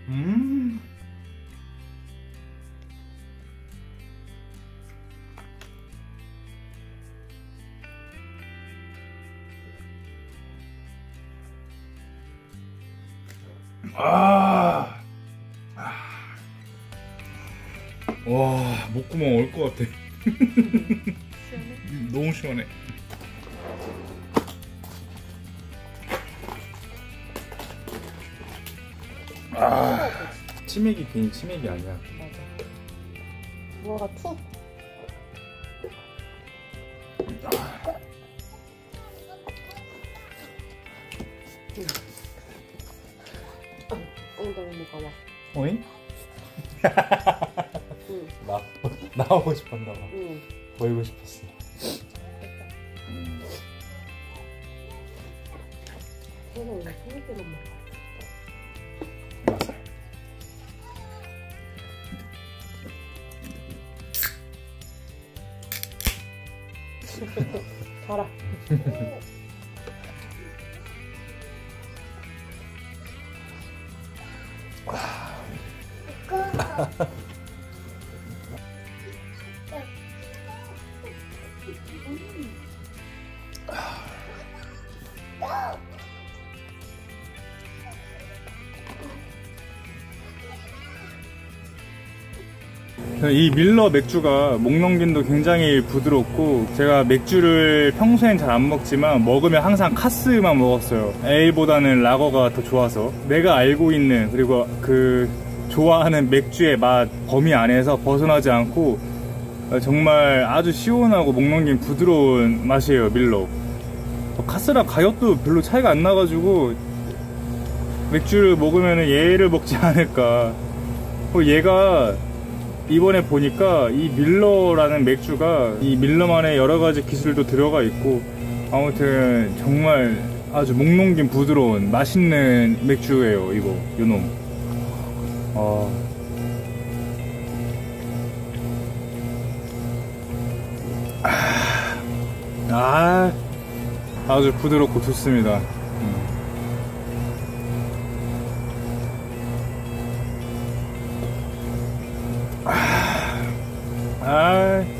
음. 아. 와, 목구멍 올 것 같아. 시원해? 너무 시원해. 아, 치맥이 괜히 치맥이 아니야. 맞아. 무화과 툭. 엉덩이 먹어봐. 어이? 응. 나오고 싶었나 봐. 응. 보이고 싶었어. 이거 원래 소리대로 먹어. 맞아. 가라. 이 밀러 맥주가 목 넘김도 굉장히 부드럽고, 제가 맥주를 평소엔 잘 안 먹지만 먹으면 항상 카스만 먹었어요. 에일보다는 라거가 더 좋아서. 내가 알고 있는, 그리고 그 좋아하는 맥주의 맛 범위 안에서 벗어나지 않고 정말 아주 시원하고 목 넘김 부드러운 맛이에요, 밀러. 카스랑 가격도 별로 차이가 안 나가지고 맥주를 먹으면 얘를 먹지 않을까. 얘가 이번에 보니까 이 밀러라는 맥주가 이 밀러만의 여러가지 기술도 들어가 있고, 아무튼 정말 아주 목 넘김 부드러운 맛있는 맥주예요, 이거, 요놈. 아주 부드럽고 좋습니다. 아,